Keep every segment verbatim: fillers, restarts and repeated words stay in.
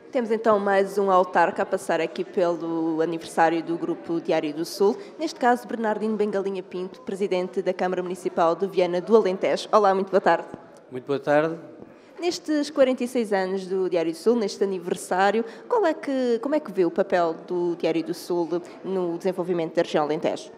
Temos então mais um autarca a passar aqui pelo aniversário do Grupo Diário do Sul, neste caso Bernardino Bengalinha Pinto, Presidente da Câmara Municipal de Viana do Alentejo. Olá, muito boa tarde. Muito boa tarde. Nestes quarenta e seis anos do Diário do Sul, neste aniversário, qual é que, como é que vê o papel do Diário do Sul no desenvolvimento da região Alentejo?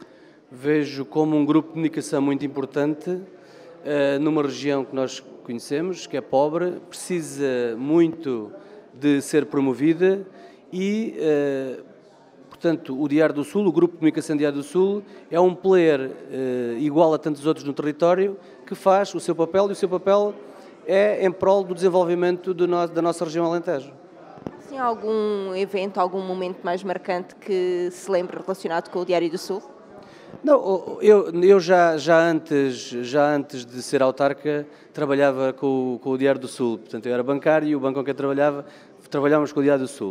Vejo como um grupo de comunicação muito importante uh, numa região que nós conhecemos, que é pobre, precisa muito de ser promovida e, uh, portanto, o Diário do Sul, o Grupo de Comunicação Diário do Sul, é um player uh, igual a tantos outros no território que faz o seu papel e o seu papel é em prol do desenvolvimento do no, da nossa região Alentejo. Sim, algum evento, algum momento mais marcante que se lembre relacionado com o Diário do Sul? Não, eu, eu já, já, antes, já antes de ser autarca trabalhava com o, com o Diário do Sul, portanto eu era bancário e o banco com quem trabalhava, trabalhávamos com o Diário do Sul.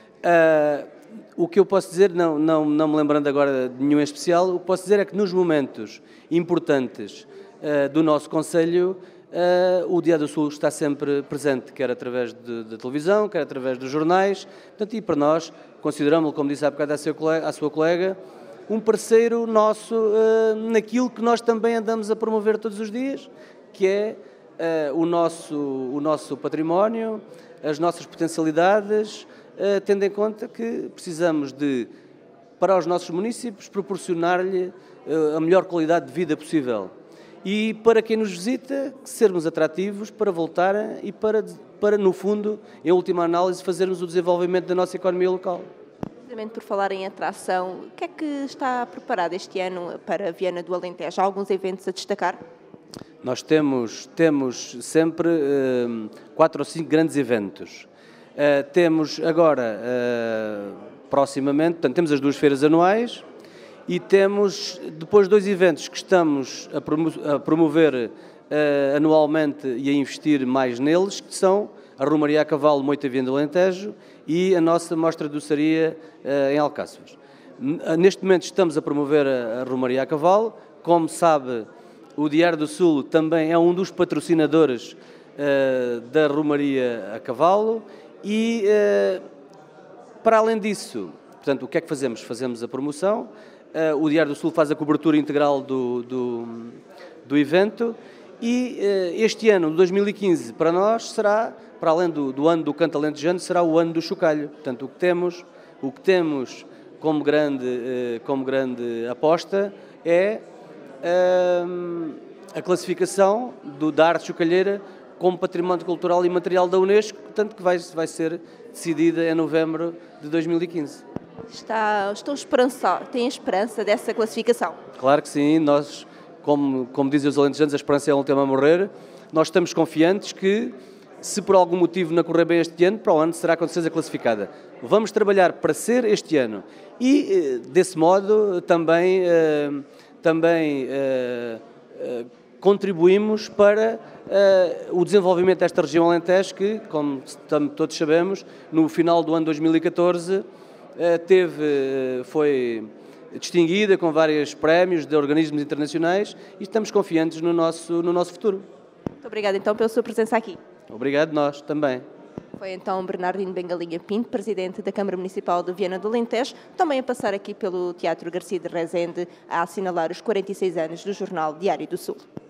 Uh, o que eu posso dizer, não, não, não me lembrando agora de nenhum em especial, o que posso dizer é que nos momentos importantes uh, do nosso Conselho, uh, o Diário do Sul está sempre presente, quer através da televisão, quer através dos jornais, portanto, e para nós, consideramos-lo, como disse há bocado à sua colega, à sua colega um parceiro nosso uh, naquilo que nós também andamos a promover todos os dias, que é uh, o, nosso, o nosso património, as nossas potencialidades, uh, tendo em conta que precisamos de, para os nossos municípios, proporcionar-lhe uh, a melhor qualidade de vida possível. E para quem nos visita, sermos atrativos para voltar e para, para, no fundo, em última análise, fazermos o desenvolvimento da nossa economia local. Por falar em atração, o que é que está preparado este ano para Viana do Alentejo? Há alguns eventos a destacar? Nós temos, temos sempre uh, quatro ou cinco grandes eventos. Uh, temos agora, uh, proximamente, portanto, temos as duas feiras anuais e temos depois dois eventos que estamos a, promo a promover uh, anualmente e a investir mais neles, que são a Romaria a Cavalo Moita Viana do Alentejo e a nossa mostra de doçaria uh, em Alcáçovas. Neste momento estamos a promover a, a Romaria a Cavalo. Como sabe, o Diário do Sul também é um dos patrocinadores uh, da Romaria a Cavalo e, uh, para além disso, portanto, o que é que fazemos? Fazemos a promoção, uh, o Diário do Sul faz a cobertura integral do, do, do evento e uh, este ano, dois mil e quinze, para nós será, para além do, do ano do canto alentejano, será o ano do chocalho. Portanto, o que temos, o que temos como, grande, uh, como grande aposta é uh, a classificação do, da arte chocalheira como património cultural e material da Unesco, portanto, que vai, vai ser decidida em novembro de dois mil e quinze. Está, estão esperançados, têm esperança dessa classificação? Claro que sim, nós, como, como dizem os alentejanos, a esperança é um tema a morrer. Nós estamos confiantes que, se por algum motivo não correr bem este ano, para o ano será com certeza classificada. Vamos trabalhar para ser este ano e, desse modo, também, também contribuímos para o desenvolvimento desta região Alentejo que, como todos sabemos, no final do ano dois mil e catorze teve, foi distinguida com vários prémios de organismos internacionais e estamos confiantes no nosso, no nosso futuro. Muito obrigada então pela sua presença aqui. Obrigado, nós também. Foi então Bernardino Bengalinha Pinto, Presidente da Câmara Municipal de Viana do Alentejo, também a passar aqui pelo Teatro Garcia de Rezende a assinalar os quarenta e seis anos do jornal Diário do Sul.